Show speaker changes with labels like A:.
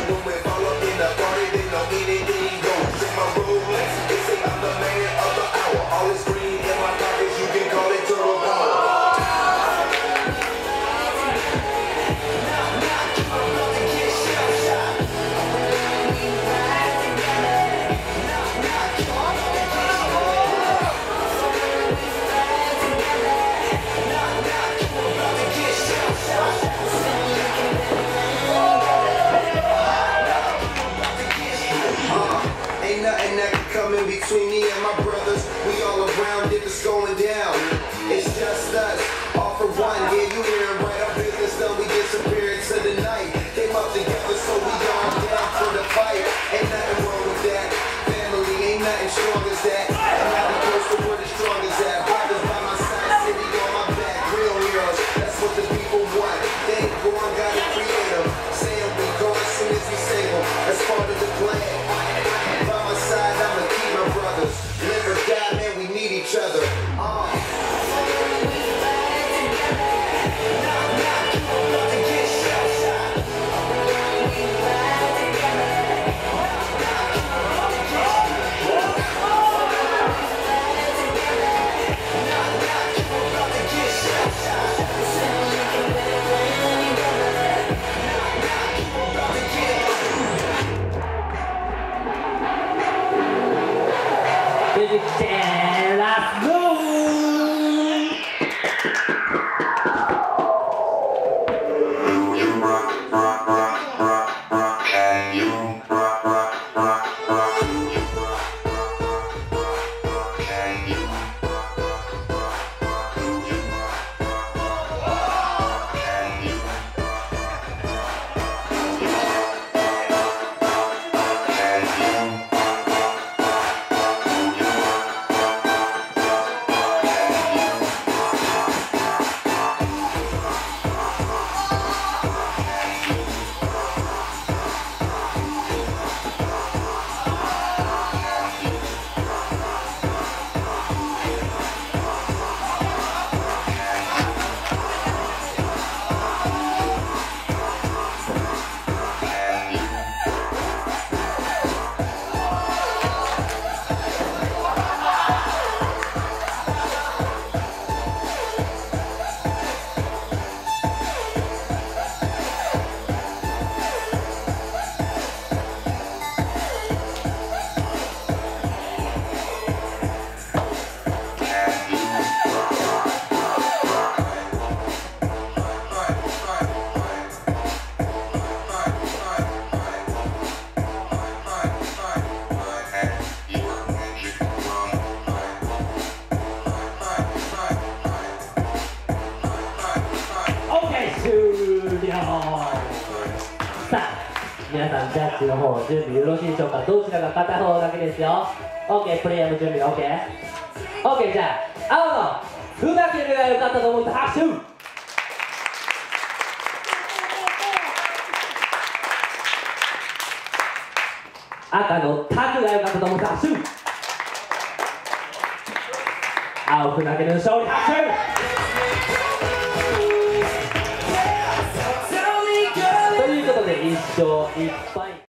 A: when we fall up in the party, they know anything goes. Check my Rolex, they say I'm the man of the hour. All this green in my pockets, you can call it turtle power. Ain't nothing that can come in between me and my brothers. We all around it, it's going down. It's just us, all for one. Yeah, you hearing right? Our business done, we disappeared into the night. Came up together, so we all down for the fight. Ain't nothing wrong with that. Family ain't nothing strong as that. I'm not close to where the strongest at. Brothers by my side, city on my back. Real heroes, that's what the people want. They ain't born, gotta create them. Say them, we go as soon as we save them. That's part of the plan. I'ma keep my brothers. Live or die, man, we need each other.
B: Let's go!終了。さあ、皆さんジャッジの方準備よろしいでしょうか。どちらが片方だけですよ。 OK、 プレイヤーの準備 OK、 じゃあ青のふざけるが良かったと思った拍手。赤のタクが良かったと思った拍手。青ふざけるの勝利拍手。ということで1勝1敗。